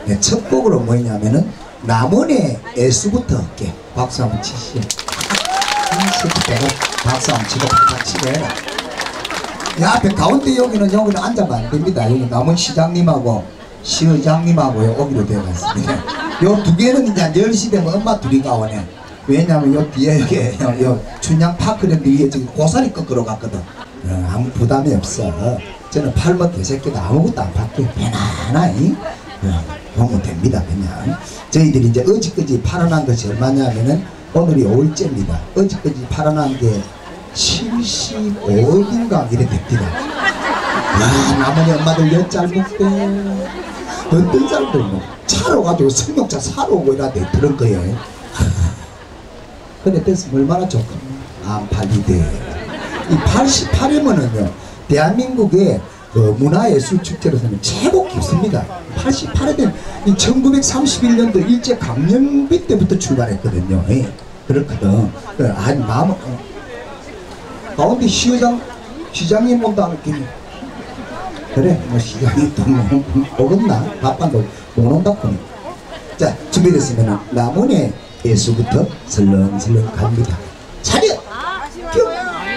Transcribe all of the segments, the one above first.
네, 첫 곡으로 뭐냐면은 남원의 애수부터 할게. 박수 한번 치시오. 박수 한번 치고 박수 치고 해라. 야, 앞에 가운데 여기는 앉아면 안 됩니다. 여기 남원 시장님하고 시의장님하고 오기로 되어 있습니다. 요 두 개는 이제 10시 되면 엄마 둘이 가오네. 왜냐면 요 뒤에 여기 요 춘향 파크랜드 위에 저기 고사리 꺾으러 갔거든. 아무 부담이 없어. 저는 팔번 개새끼도 아무것도 안 받게 편안하니 보면 됩니다. 그냥 저희들이 이제 어지까지 팔아난 것이 얼마냐면은 오늘이 5일째입니다. 어지까지 팔아난 게 75억인가 이래 됩니다. 와, 나머지 엄마들 몇 짧을게 어떤 사람들 뭐 차로 가지고 승용차 사러 오고 이러는데 그런 거예요. 그래 됐으면 얼마나 좋겠나. 안 팔리대. 이 88이면은요 대한민국의 문화예술축제로서는 최고 깊습니다. 88에 된 이 1931년도 일제강점기 때부터 출발했거든요. 예, 그렇거든. 아니 마음 가운데 시장님 온다는 느낌이 그래 뭐 시장님 또 뭐 오겠나 바쁜데 못 온다꾸니. 자 준비됐으면 남원의 예수부터 설렁설렁 갑니다. 차렷 뿅.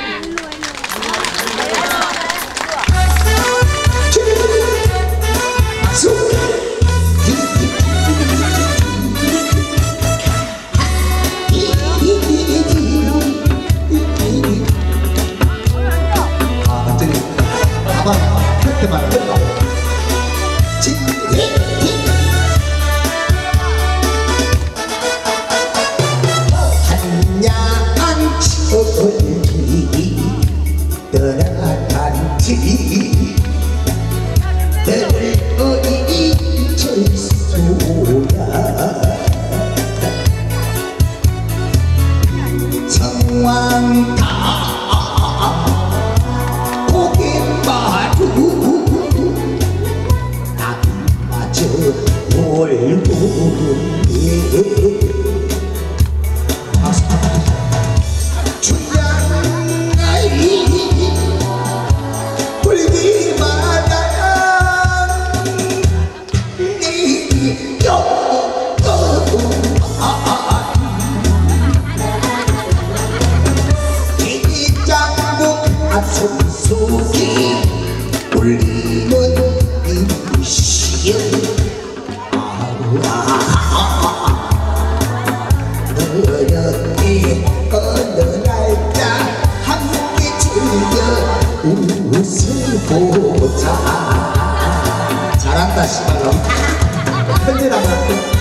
잘한다 씨발로 편지라고 할게.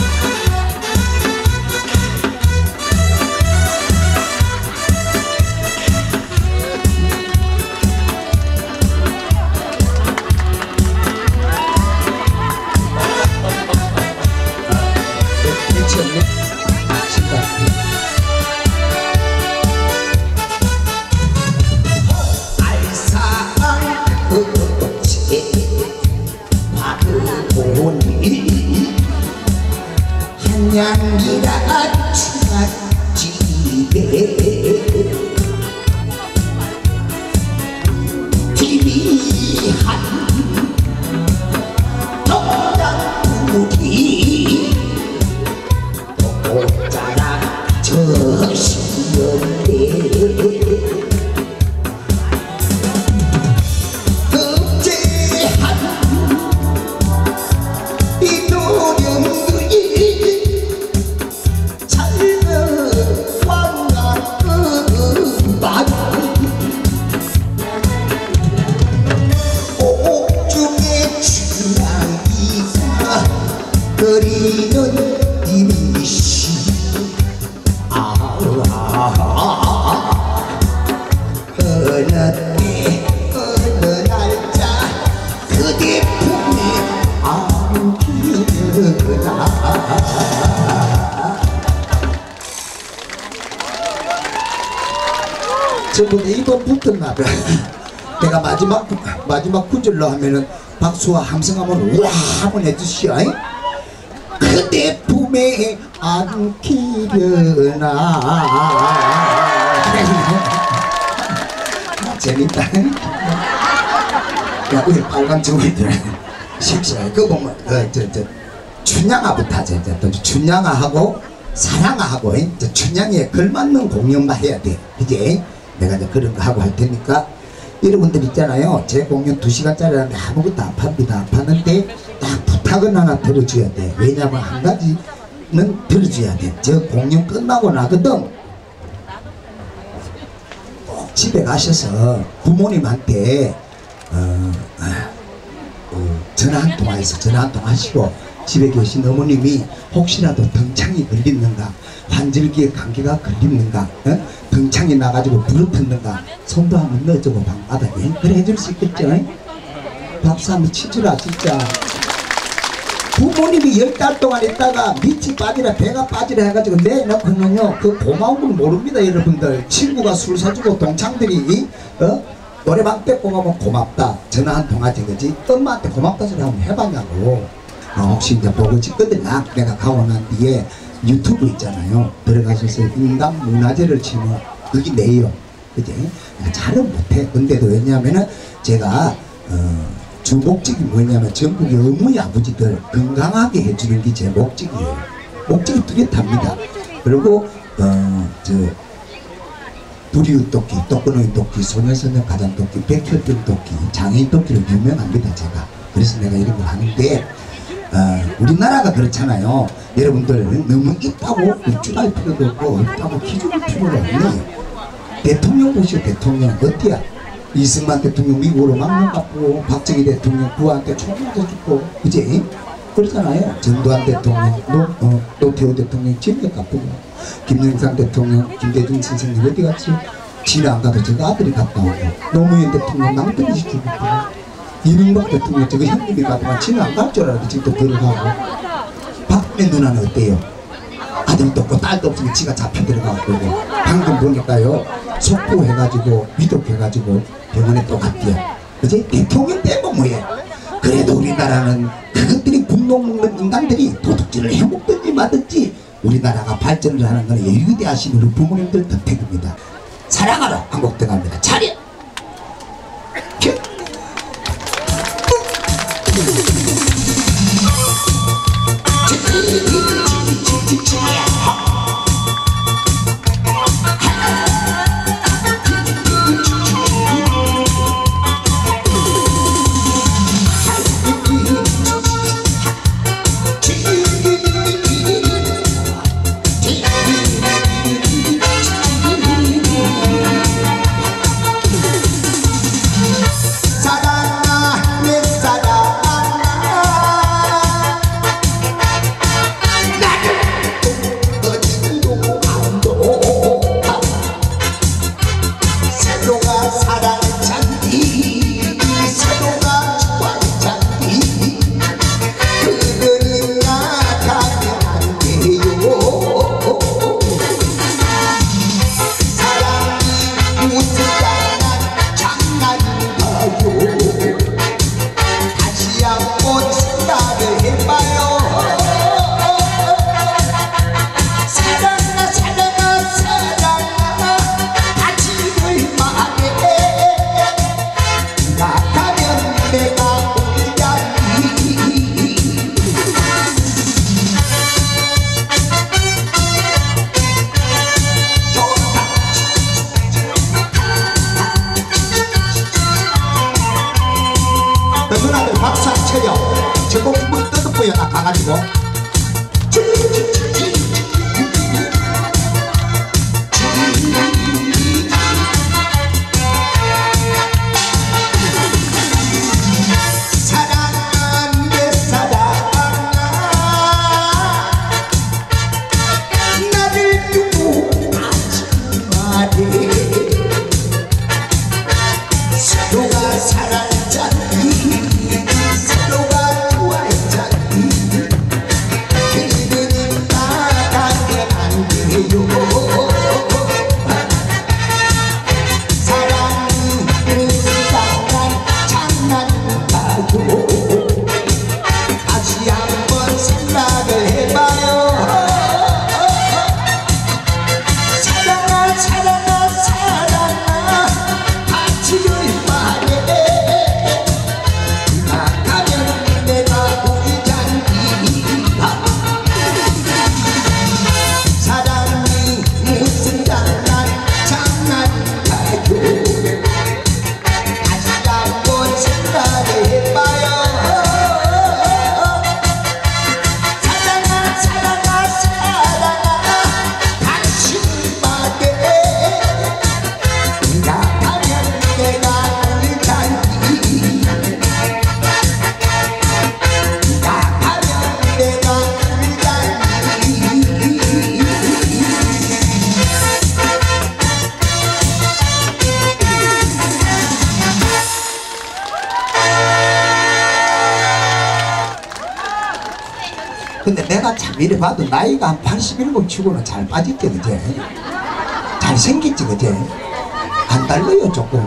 한양이라 추가집에 희미한 동작물이 꽃자락 저 시연대 그리는 이미시 어느 때 어느 날짜 그대 품에 안기느라 저번에 이번 붙었나봐. 내가 마지막 구절로 하면은 박수와 함성하면 와 한번 해주시오. 그대 품에 안기려나. 재밌다. 야 우리 빨간 저거들 씩씩하게 그거 보면 춘향아부터 하자. 이제 또 춘향아하고 사랑아하고 이제 춘향에 걸맞는 공연만 해야 돼. 그지? 내가 이제 그런 거 하고 할 테니까 여러분들 있잖아요. 제 공연 2시간짜리라는데 아무것도 안 팝니다. 안 파는데 딱 부탁은 하나 들어줘야 돼. 왜냐면 한 가지는 들어줘야 돼. 저 공연 끝나고 나거든. 꼭 집에 가셔서 부모님한테 전화 한 통화해서 전화 한 통화하시고 집에 계신 어머님이 혹시라도 등창이 걸리는가, 환절기에 감기가 걸리는가, 등창이 나가지고 부르텄는가 손도 한번 넣어주고 방바닥에 그래 해줄 수 있겠죠? 박수 한번 치주라. 진짜 부모님이 10달 동안 있다가 밑이 빠지라 배가 빠지라 해가지고 내놓고는요 그 고마운 걸 모릅니다. 여러분들 친구가 술 사주고 동창들이 노래방 때 고마면 고맙다 전화 한 통화지. 그지? 엄마한테 고맙다 소리 한번 해봤냐고. 혹시 이제 보고 싶거든요. 내가 가고 난 뒤에 유튜브 있잖아요. 들어가셔서 인간 문화재를 치면 그게 내요. 그지? 잘은 못해. 근데도 왜냐하면은 제가 주 목적이 뭐냐면 전국의 어머니 아버지들 건강하게 해주는 게 제 목적이에요. 목적이 뚜렷합니다. 그리고 부리우 토끼, 떡근어이 토끼, 소녀소녀 가장 토끼, 백혈병 토끼, 장애인 토끼로 유명합니다. 제가. 그래서 내가 이런 걸 하는데 우리나라가 그렇잖아요. 여러분들 너무 있다고 우쭐할 필요도 없고 없다고 기죽을 필요가 없네. 대통령 보시오. 대통령 어때야? 이승만 대통령 미국으로 막는 갚고 박정희 대통령 부하한테 총 맞아 죽고 그지? 그렇잖아요. 전두환 대통령 노태우 대통령 진력 갚고 김영삼 대통령 김대중 선생님 어디 갔지? 집에 안 가도 저거 아들이 갔다 오고 노무현 대통령 낭떠러지 죽고 이명박 대통령 저거 형님이 가더만 지는 안 갈 줄 알았는데 지금 또 들어가고 박근혜 누나는 어때요? 아들도 없고 딸도 없으니 지가 잡혀 들어가고 방금 보니까요 속보해가지고 위독해가지고 병원에 또 갔대요. 그치? 대통령 때문에 뭐해? 그래도 우리나라는 그것들이 군동 먹는 인간들이 도둑질을 해먹든지 마든지 우리나라가 발전을 하는 건 위대하신 우리 부모님들 덕택입니다. 사랑하라 한곡 들어갑니다. 차렷! 누나들 박수 한번 쳐요. 저거 물 뜯어보여 나 가가지고 사랑한데 사랑아 나를 두고 가지 마래 서로가 사랑자니 서로가 좋아했자니 그들은 근데 내가 참 이래 봐도 나이가 한 87 치고는 잘 빠졌지 그제? 잘생겼지 그제? 안 달라요 조금.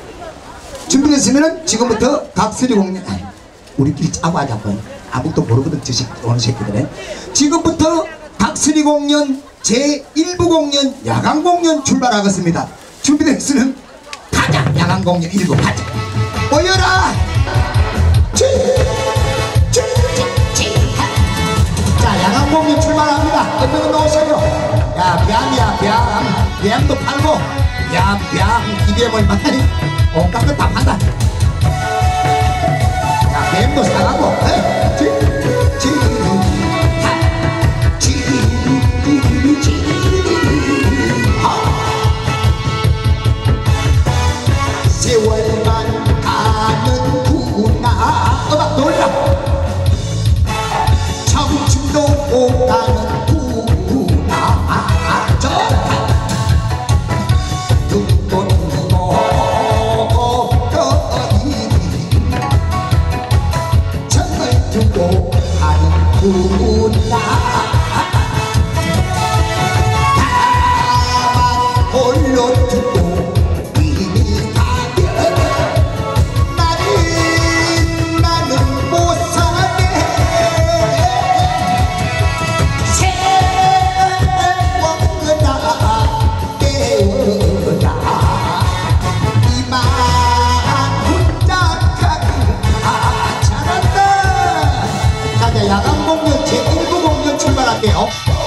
준비됐으면 지금부터 각설이 공연 우리끼리 짜고 하자 한번. 아무것도 모르거든 저 새끼 오는 새끼들에. 지금부터 각설이 공연 제1부 공연 야간 공연 출발하겠습니다. 준비됐으면 가자. 야간 공연 1부 가자. 모여라. 자 야간 공연 출발합니다. 끝내고 나오세요. 야 뺨이야 뺨도 팔고 야 뺨 기대물 많이 온갖 거 다 판다. 야 뺨도 사가고 세월만 가는구나. 음악 놀라. 청춘도 오가는구나. 좋다. 눈꽃 먹어니 정을 두고 가는구나. 다만 홀로 두고 야간 공연 제1부 공연 출발할게요.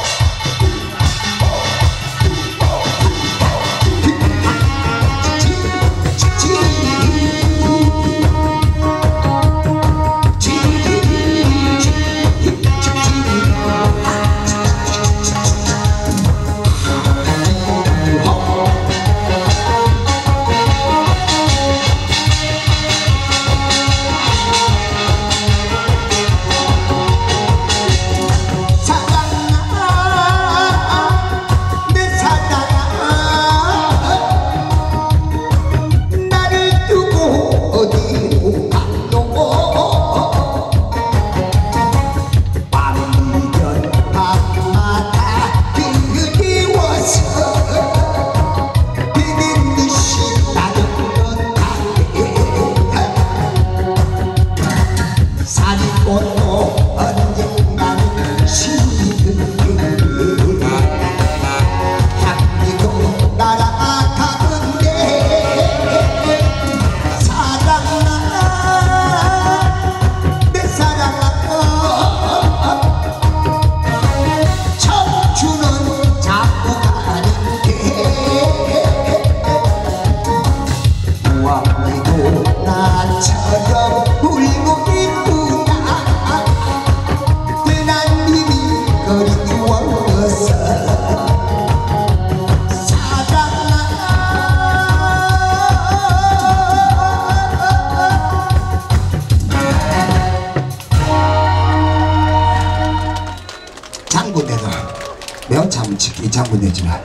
매운참치기 장군내지만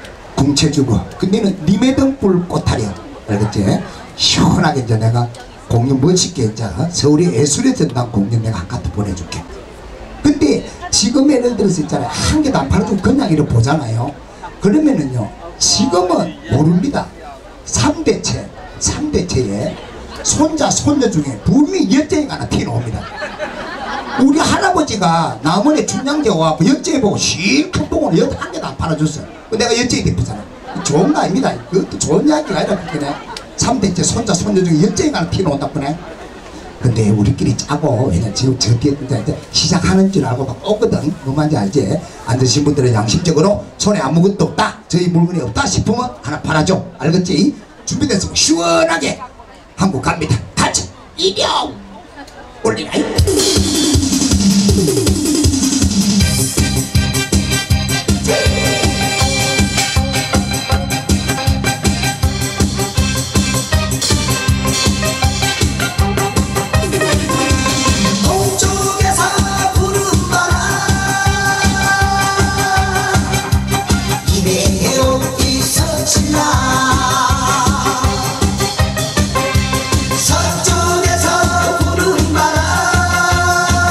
궁채주고 근데는 님의 등불 꽃타령 알겠지? 시원하게 이제 내가 공연 멋있게 이제 서울의 예술의 전당 공연 내가 한 카트 보내줄게. 근데 지금 예를 들어서 있잖아요 한 개도 안 팔아주고 그냥 이렇게 보잖아요. 그러면은요 지금은 모릅니다. 3대체에 손자 손녀 중에 분명히 여쟁이가 하나 튀어나옵니다. 우리 할아버지가 남원에 춘향제 와갖고 엿쟁이 보고 실컷 보고 엿 한 개도 안 팔아줬어요. 내가 엿쟁이 대표잖아. 좋은 거 아닙니다. 그것도 좋은 이야기가 아니라 그렇게 3대째 손자 손녀 중에 엿쟁이가 하나 튀어나온다고 그래. 근데 우리끼리 짜고 왜냐 지금 저 뒤에 이제 시작하는 줄 알고 막 오거든. 뭔 말인지 알지? 안 드신 분들은 양심적으로 손에 아무것도 없다 저희 물건이 없다 싶으면 하나 팔아줘. 알겠지? 준비됐으면 시원하게 한국 갑니다. 가자. 이병 올리라. 서쪽에서 부른 바람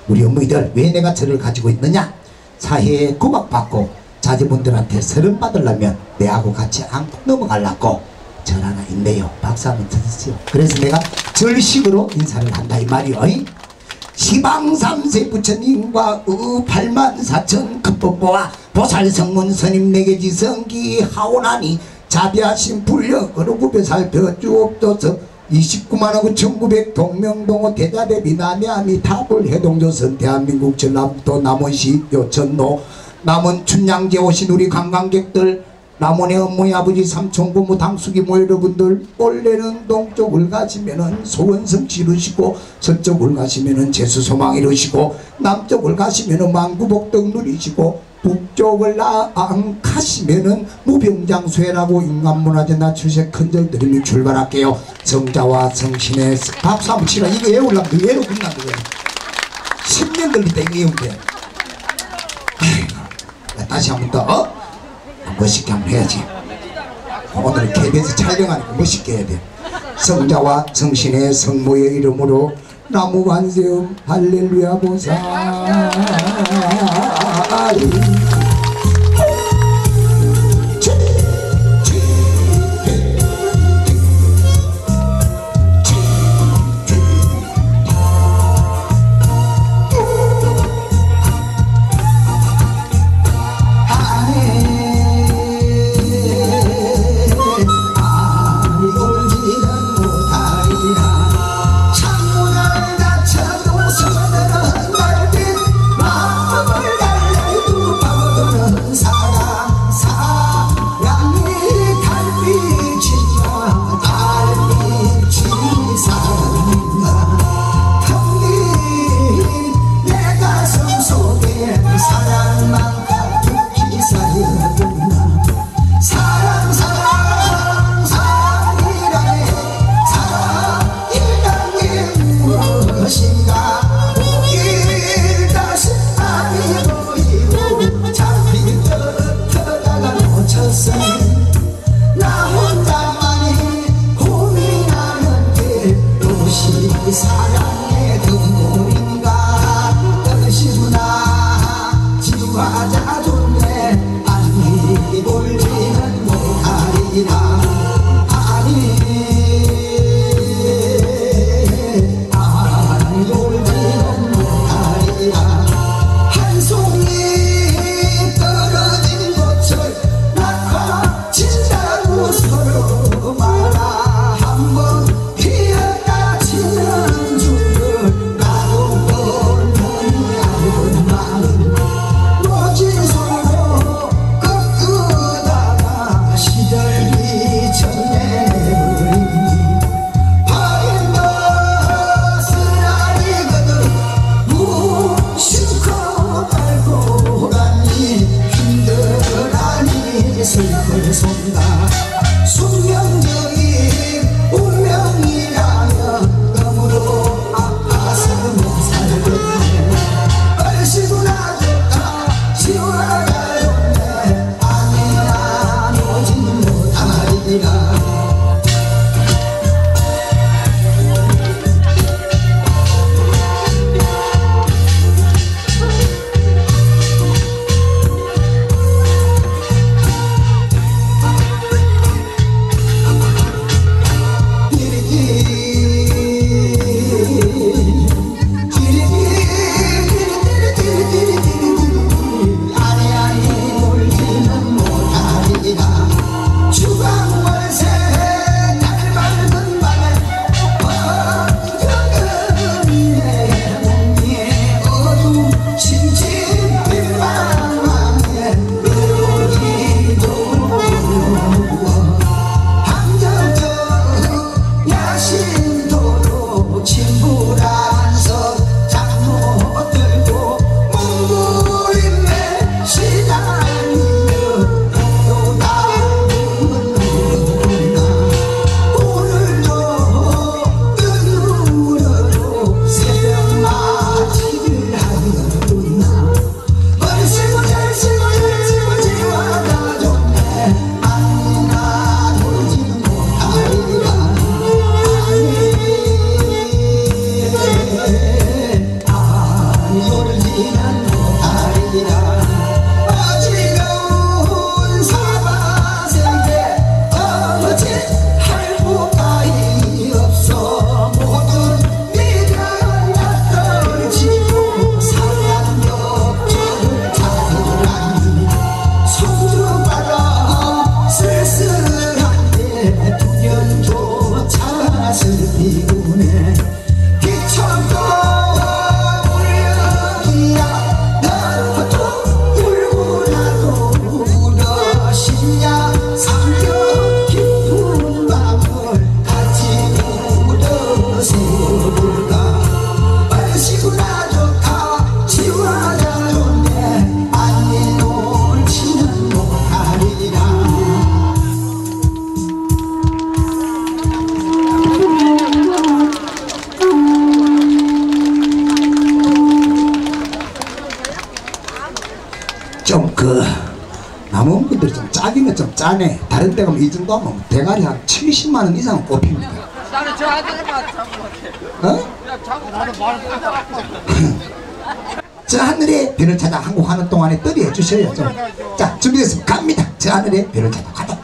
우리 어머니들 왜 내가 절을 가지고 있느냐? 사회에 구박받고 자제분들한테 서름 받으려면 내하고 같이 안고 넘어가려고 절 하나 있네요. 박수 한번 쳐주세요. 그래서 내가 절식으로 인사를 한다 이 말이요. 시방 3세 부처님과 8만 4천 급법보와 보살성문 스님 네개 지성기 하오나니 자비하신 불력으로 구별 살펴 주옵소서. 29만원 9,900 동명동호 대자대비 남해아미 타불 해동조선 대한민국 전남도 남원시 요천로 남원 춘향제 오신 우리 관광객들, 남원의 어머니 아버지 삼촌 고모 당숙이 모 여러분들, 원래는 동쪽을 가시면은 소원성 지르시고 서쪽을 가시면은 제수소망 이루시고 남쪽을 가시면은 만구복덕 누리시고 북쪽을 안 가시면은 무병장수회라고 인간문화재 낮추세 큰절 드림이 출발할게요. 성자와 성신의 박수 한번 치라. 이거 외우려면 외로 끝난 거예요. 10년 걸린다 이거 외운데. 다시 한번 더 멋있게 한번 해야지. 오늘은 KBS 촬영하니까 멋있게 해야 돼. 성자와 성신의 성모의 이름으로 나무관세음 할렐루야 보살. 창문을 닫혀도 서늘한 달빛 마음을 달래도 싸네. 다른 데 가면 이 정도 하면 대가리 한 70만원 이상 꼽힙니다. 나는 저 하늘만 잡고 갈게. 어? 그냥 잡고 나는 말을 저 하늘에 별을 찾아 한국 하는 동안에 떨이 해주셔요. 좀. 자, 준비됐습니다. 갑니다. 저 하늘에 별을 찾아 가자.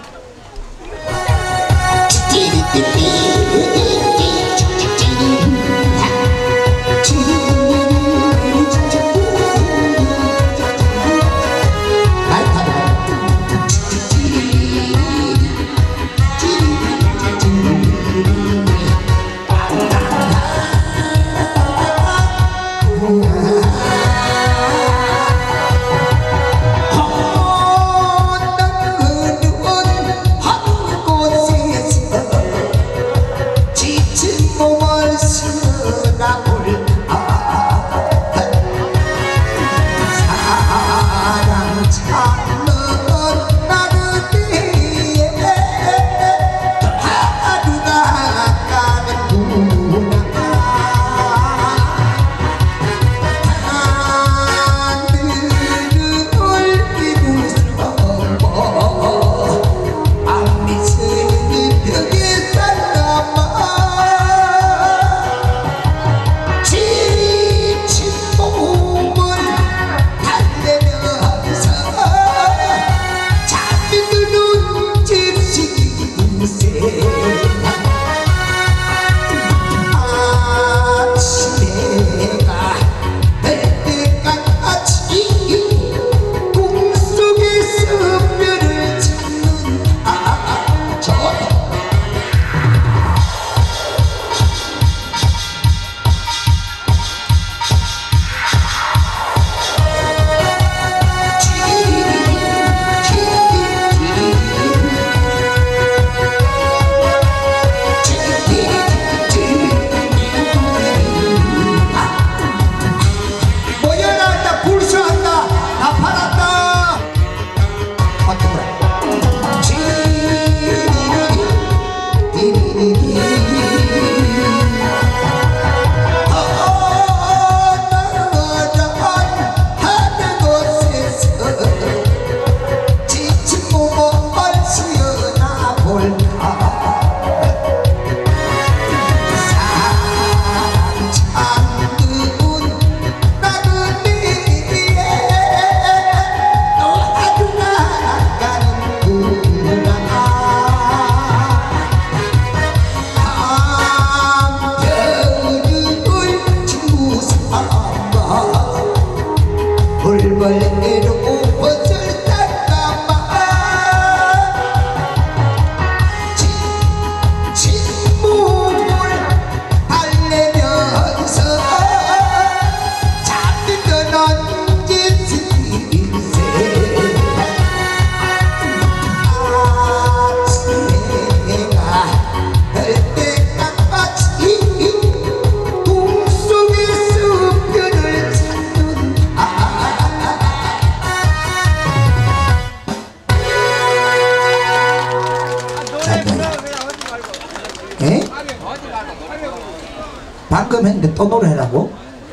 방금 했는데 또 노래라고?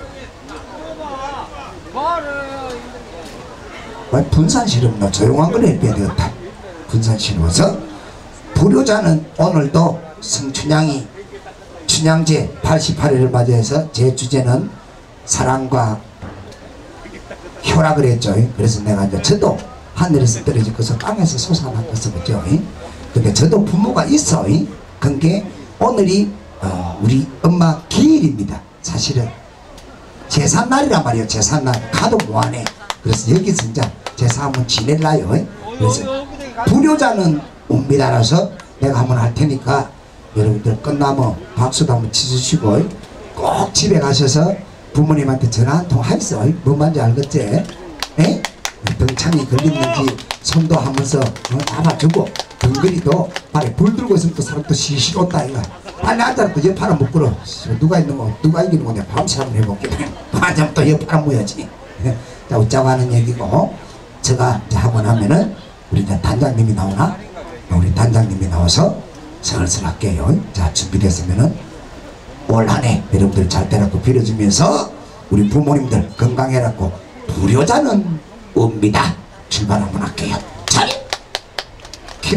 왜 분산 실험나 조용한 걸 해야 되겠다. 분산 실험에서 불효자는 오늘도 성춘향이 춘향제 88회를 맞이해서 제 주제는 사랑과 효락을 했죠. 그래서 내가 이제 저도 하늘에서 떨어지고서 땅에서 솟아났겠어 그죠. 근데 저도 부모가 있어. 그게 오늘이 우리 엄마 기일입니다. 사실은 제삿날이란 말이에요. 제삿날 가도 뭐하네. 그래서 여기서 이제 제사 한번 지낼라요. 그래서 불효자는 옵니다라서 내가 한번 할 테니까 여러분들 끝나면 박수도 한번 치주시고 꼭 집에 가셔서 부모님한테 전화 한 통 하있어. 뭔 말인지 알겠지? 에? 등창이 걸렸는지 손도 하면서 잡아주고 등거리도 발에 불 들고 있으면 또 사람 또 시시 온다 이거. 빨리 앉아라 또 옆파람 못 끌어. 누가 있는 거 누가 이기는 건데 밤새 한번 해볼게. 앉으면 또 옆파람 모여지. 자 웃자고 하는 얘기고 제가 이제 하고 나면은 우리 이제 단장님이 나오나? 우리 단장님이 나와서 슬슬 할게요. 자 준비됐으면은 올 한해 여러분들 잘 되라고 빌어주면서 우리 부모님들 건강해라고 불효자는 옵니다. 출발 한번 할게요. 자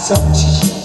박수 치시오.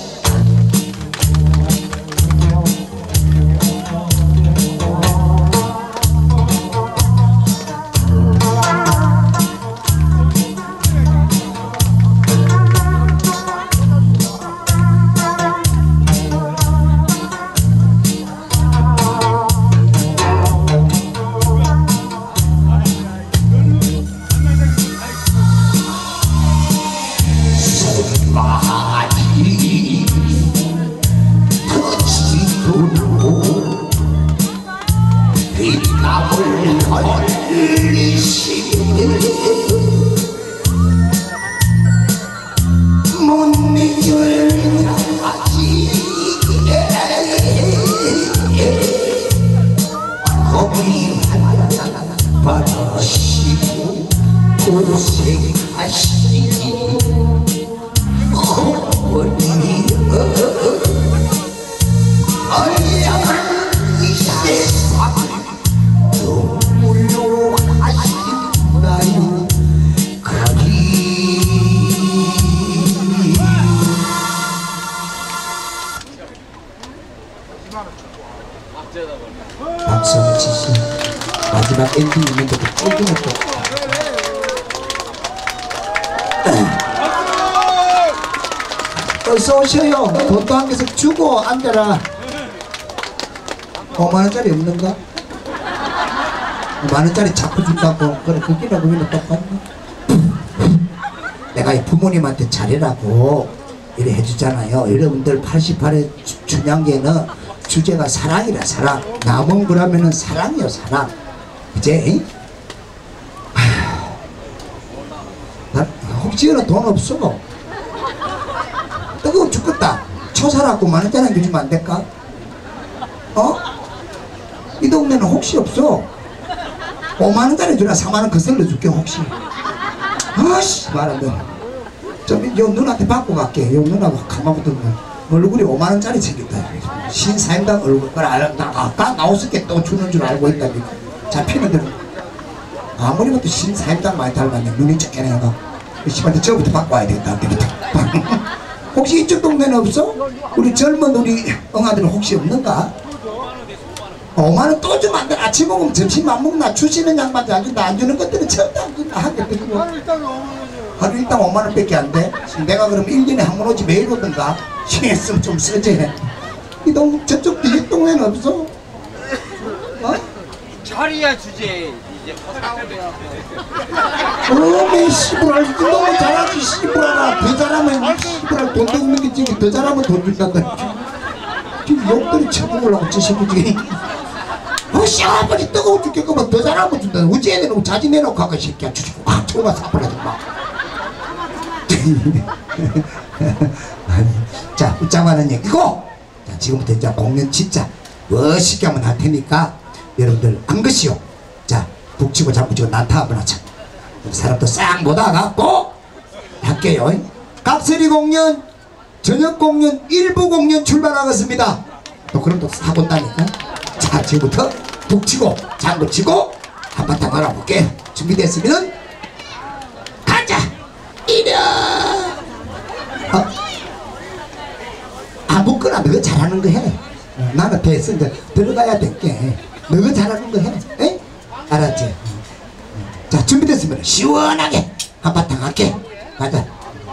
박수 치시. 마지막 엔딩 있는데 조금은 또 어서 오셔요. 돈도 한 개씩 주고 앉아라. 5만원짜리 없는가? 5만원짜리 자꾸 준다고. 그래 그기라고 하면 똑같네. 내가 이 부모님한테 잘해라고 이래 해주잖아요. 여러분들 88회 춘향계는 주제가 사랑이라. 사랑. 남은 거라면은 사랑이요 사랑. 그제? 혹시나 돈 없어? 뜨거워 죽겠다. 초사라고 10,000원 주면 안 될까? 어? 이 동네는 혹시 없어? 5만원짜리 주나 4만원 거슬러 줄게 혹시. 아씨 말하면 좀 요 누나한테 받고 갈게. 요 누나가 가만 보면 얼굴이 5만원짜리 생겼다. 신사임당 얼굴. 그래 아까 나오스께 또 주는 줄 알고 있다니까. 잡히는 데는 아무리 봐도 신사임당 많이 닮았네. 눈이 쬐개네가. 씨발한테 저부터 받고 와야 되겠다. 혹시 이쪽 동네는 없어? 우리 젊은 우리 엉아들은 혹시 없는가? 5만원 또 주면 안 돼. 아침 먹으면 점심 안 먹나? 주시는 양반도 안 준다. 안 주는 것들은 절대 안 준다. 하겠다. 하루 일당 5만원 밖에 안 돼. 내가 그럼 1년에 한 번 오지 매일 오든가. 신했으면 좀 쓰지. 저쪽 뒤에 동네는 없어? 어? 자리야 주제. 이제 어메 씨부랄 너무 잘하지 씨부랄아. 더 잘하면 씨부랄 돈도 없는 게 지금 더 잘하면 돈 준단다. 지금 욕들이 쳐먹으려고 찌시구지. 시아버지 뜨거워 죽겠구만. 더 잘하면 준다. 어째 내놓고 자지 내놓고 가가 새끼야 주시고 막 쳐가 사버려도 막. 자 웃자마는 얘기고. 자 지금부터 이제 공연 진짜 멋있게 한번 할 테니까 여러분들 안 것이요. 자 북치고 잡고치고 난타 한번 하자. 사람도 싹 못와갖고 할게요. 각설이 공연 저녁 공연 일부 공연 출발하겠습니다. 또 그럼 또 사고 따니까. 자 지금부터 북치고 장구치고 한바탕 놀아볼게. 준비됐으면 가자. 이려. 아무거나 너가 잘하는 거 해. 나는 됐어. 이제 들어가야 될게. 너가 잘하는 거 해. 에? 알았지? 자 준비됐으면 시원하게 한바탕 할게. 가자.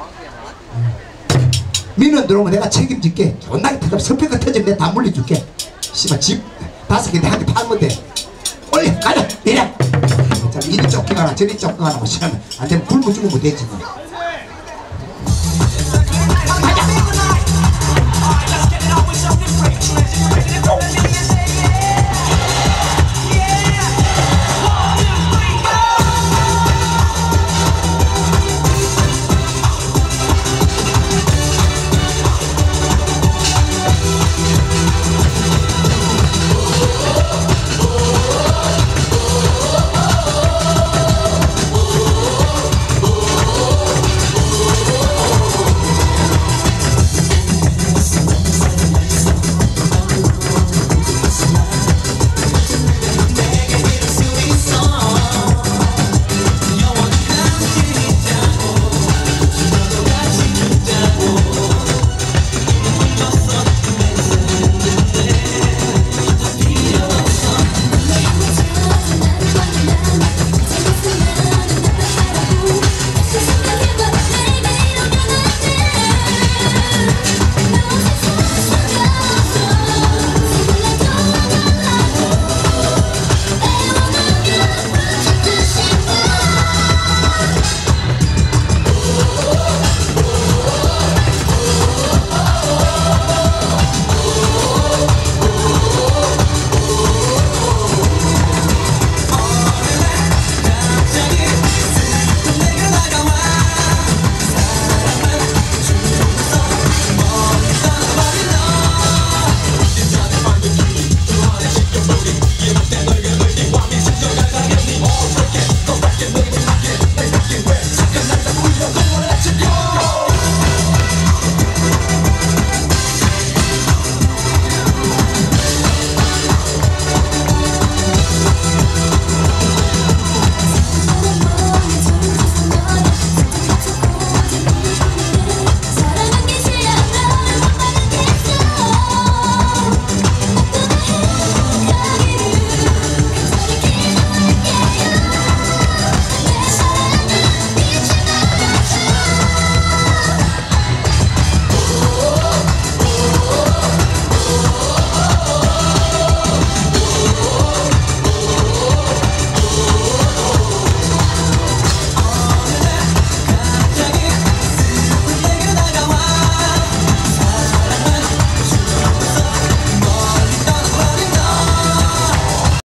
민원 들어오면 내가 책임질게. 존나게 터져. 설패가 터지면 내가 다 물려줄게. 씨발 집 5개 내한테 팔면 돼. 올려 가자. 내려. 자 이리 쫓겨가나 저리 쫓겨가나 뭐 시하면 안되면 굶어 죽으면 되지 뭐.